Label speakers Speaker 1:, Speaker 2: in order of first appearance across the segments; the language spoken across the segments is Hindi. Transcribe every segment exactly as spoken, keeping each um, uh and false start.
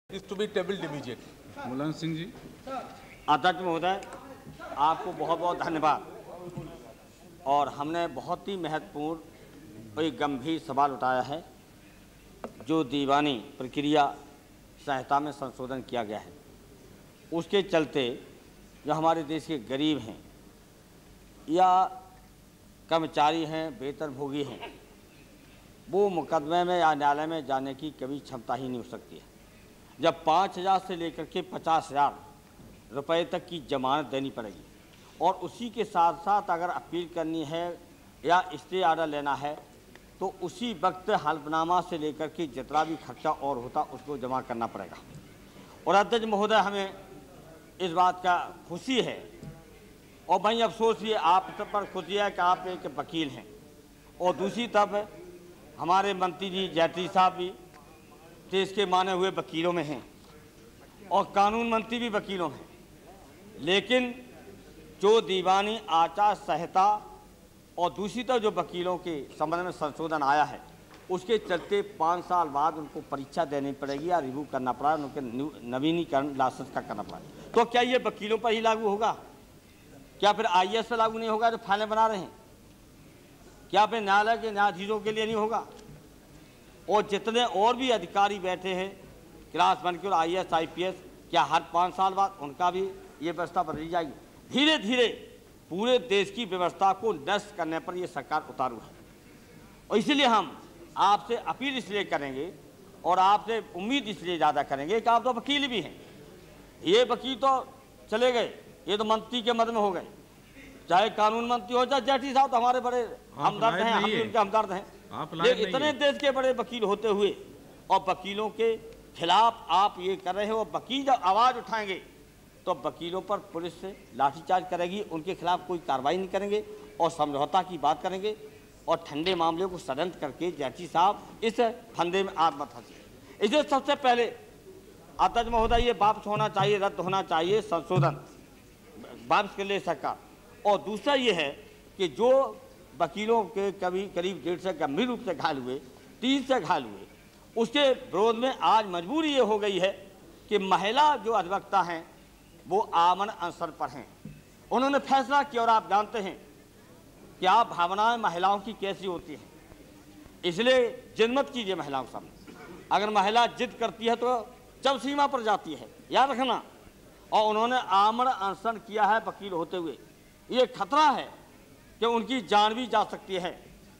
Speaker 1: is to be tabled immediately.
Speaker 2: Mulayam Singh ji.
Speaker 3: अध्यक्ष महोदय, आपको बहुत बहुत धन्यवाद। और हमने बहुत ही महत्वपूर्ण और एक गंभीर सवाल उठाया है जो दीवानी प्रक्रिया संहिता में संशोधन किया गया है। उसके चलते जो हमारे देश के गरीब हैं या कर्मचारी हैं, वेतनभोगी हैं, वो मुकदमे में या न्यायालय में जाने की कभी क्षमता ही नहीं हो सकती है। जब पाँच हज़ार से लेकर के पचास हज़ार रुपये तक की जमानत देनी पड़ेगी और उसी के साथ साथ अगर अपील करनी है या स्टे ऑर्डर लेना है तो उसी वक्त हल्फनामा से लेकर के जितना भी खर्चा और होता उसको जमा करना पड़ेगा। और अध्यक्ष महोदय, हमें इस बात का खुशी है और भाई अफसोस ये आप सब पर खुशी है कि आप एक वकील हैं और दूसरी तरफ हमारे मंत्री जी जैटली साहब भी देश के माने हुए वकीलों में हैं और कानून मंत्री भी वकीलों में। लेकिन जो दीवानी आचार संहिता और दूसरी तरफ जो वकीलों के संबंध में संशोधन आया है उसके चलते पाँच साल बाद उनको परीक्षा देनी पड़ेगी या रिव्यू करना पड़ा, उनके नवीनीकरण लाइसेंस का करना पड़ा। तो क्या ये वकीलों पर ही लागू होगा? क्या फिर आई ए एस पर लागू नहीं होगा जो फाइलें बना रहे हैं? क्या फिर न्यायालय के न्यायाधीशों के लिए नहीं होगा? और जितने और भी अधिकारी बैठे हैं क्लास वन के और I A S I P S, क्या हर पाँच साल बाद उनका भी ये व्यवस्था बदली जाएगी? धीरे धीरे पूरे देश की व्यवस्था को नष्ट करने पर ये सरकार उतारू है। और इसीलिए हम आपसे अपील इसलिए करेंगे और आपसे उम्मीद इसलिए ज़्यादा करेंगे कि आप तो वकील भी हैं। ये वकील तो चले गए, ये तो मंत्री के मद में हो गए, चाहे कानून मंत्री हो चाहे जैटली साहब, तो हमारे बड़े हमदर्द हैं, हम भी उनके हमदर्द हैं। ये इतने देश के बड़े वकील होते हुए और वकीलों के खिलाफ आप ये कर रहे हो। और वकील जब आवाज़ उठाएंगे तो वकीलों पर पुलिस से लाठीचार्ज करेगी, उनके खिलाफ कोई कार्रवाई नहीं करेंगे और समझौता की बात करेंगे और ठंडे मामले को षड्यंत्र करके जैटली साहब इस फंदे में आप मत फंसिए। इसलिए सबसे पहले अध्यक्ष महोदय ये वापस होना चाहिए, रद्द होना चाहिए संशोधन, वापस कर ले सरकार। और दूसरा ये है कि जो वकीलों के कभी करीब डेढ़ से गंभीर रूप से घायल हुए, तीन से घायल हुए, उसके विरोध में आज मजबूरी ये हो गई है कि महिला जो अधिवक्ता हैं वो आमरण अनशन पर हैं। उन्होंने फैसला किया और आप जानते हैं कि आप भावनाएं महिलाओं की कैसी होती हैं, इसलिए जिद मत कीजिए महिलाओं के सामने। अगर महिला जिद करती है तो जब सीमा पर जाती है, याद रखना। और उन्होंने आमरण अनशन किया है वकील होते हुए। ये खतरा है कि उनकी जान भी जा सकती है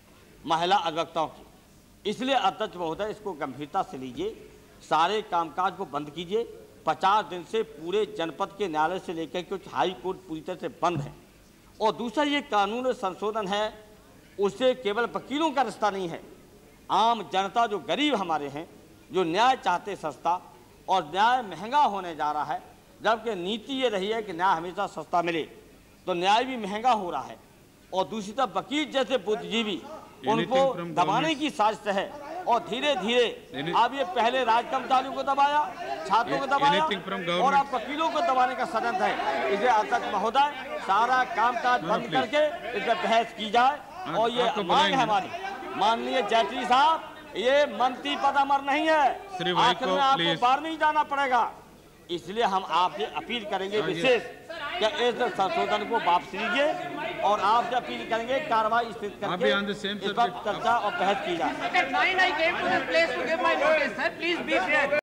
Speaker 3: महिला अधिवक्ताओं की। इसलिए अध्यक्ष महोदय इसको गंभीरता से लीजिए, सारे कामकाज को बंद कीजिए। पचास दिन से पूरे जनपद के न्यायालय से लेकर कुछ हाई कोर्ट पूरी तरह से बंद है। और दूसरा ये कानून संशोधन है, उससे केवल वकीलों का रिश्ता नहीं है, आम जनता जो गरीब हमारे हैं, जो न्याय चाहते सस्ता, और न्याय महंगा होने जा रहा है। जबकि नीति ये रही है कि न्याय हमेशा सस्ता मिले, तो न्याय भी महंगा हो रहा है। और दूसरी तरफ वकील जैसे बुद्धिजीवी उनको दबाने की साजिश है। और धीरे धीरे अब ये पहले राज कर्मचारियों को दबाया, छात्रों को दबाया और अब वकीलों को दबाने का षड्यंत्र है। इसलिए अध्यक्ष महोदय सारा कामकाज बंद करके इस पर बहस की जाए। और ये मांग है हमारी, माननीय जैटली साहब, ये मंत्री पद अमर नहीं है, आखिर में आपको बाहर नहीं जाना पड़ेगा। इसलिए हम आपसे अपील करेंगे विशेष कि इस संशोधन को वापस लीजिए और आपसे अपील करेंगे कार्रवाई स्थित करके इस पर चर्चा और बहस की जाए।